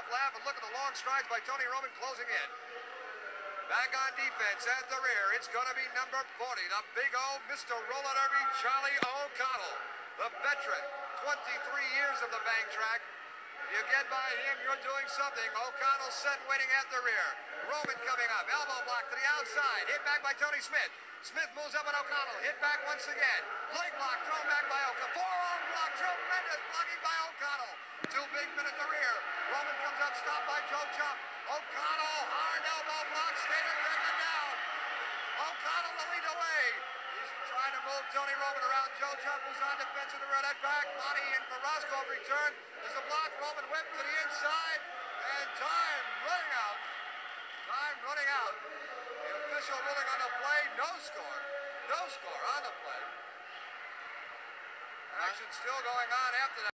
laugh and look at the long strides by Tony Roman closing in. Back on defense at the rear, it's going to be number 40, the big O, Mr. Roller Derby, Charlie O'Connell. The veteran, 23 years of the bank track. You get by him, you're doing something. O'Connell set waiting at the rear. Roman coming up, elbow block to the outside, hit back by Tony Smith. Smith moves up on O'Connell, hit back once again. Leg block, thrown back by O'Connell. Forearm block, tremendous blocking by O'Connell. Two big men at the rear. Roman comes up, stopped by Joe Jump. O'Connell, hard elbow block, Stater taken down. O'Connell to lead the way. He's trying to move Tony Roman around. Joe Jump, who's on defense in the rear. That back, Monty and Carrasco return. There's a block, Roman whip to the inside, and time running out. Time running out. The official ruling on the play, no score. No score on the play. Action still going on after that.